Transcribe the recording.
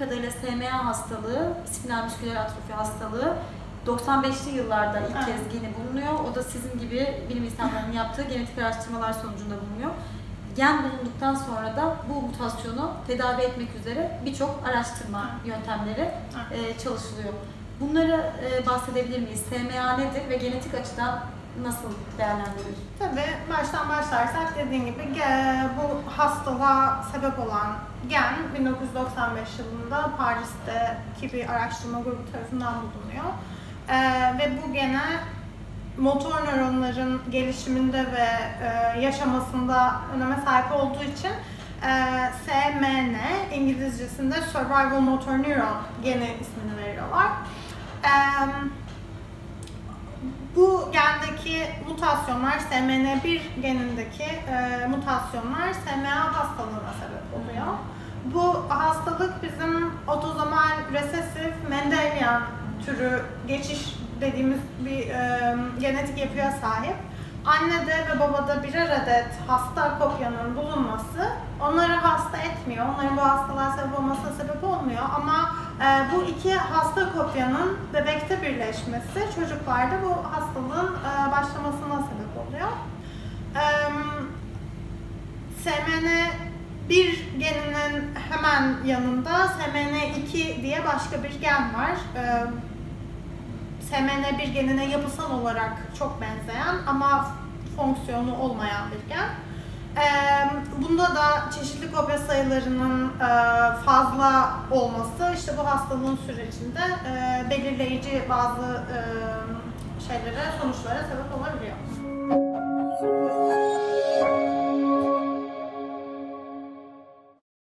kadarıyla SMA hastalığı, spinal musküler atrofi hastalığı 95'li yıllarda ilk kez geni bulunuyor. O da sizin gibi bilim insanlarının yaptığı genetik araştırmalar sonucunda bulunuyor. Gen bulunduktan sonra da bu mutasyonu tedavi etmek üzere birçok araştırma yöntemleri çalışılıyor. Bunları bahsedebilir miyiz? SMA nedir ve genetik açıdan nasıl değerlendirilir? Tabii baştan başlarsak dediğim gibi bu hastalığa sebep olan gen 1995 yılında Paris'teki bir araştırma grubu tarafından bulunuyor. Ve bu gene motor nöronların gelişiminde ve yaşamasında öneme sahip olduğu için SMN, İngilizcesinde Survival Motor Neuron geni ismini veriyorlar. Bu gendeki mutasyonlar, SMN1 genindeki mutasyonlar SMA hastalığına sebep oluyor. Bu hastalık bizim otozomal resesif Mendelian türü geçiş dediğimiz bir genetik yapıya sahip. Annede ve babada birer adet hasta kopyanın bulunması onları hasta etmiyor, onların bu hastalığa sebep olmasına sebep olmuyor ama bu iki hasta kopyanın bebekte birleşmesi çocuklarda bu hastalığın başlamasına sebep oluyor. SMN1 geninin hemen yanında SMN2 diye başka bir gen var. SMN1 genine yapısal olarak çok benzeyen ama fonksiyonu olmayan bir gen. Bunda da çeşitli kopya sayılarının fazla olması işte bu hastalığın sürecinde belirleyici bazı sonuçlara sebep olabiliyor.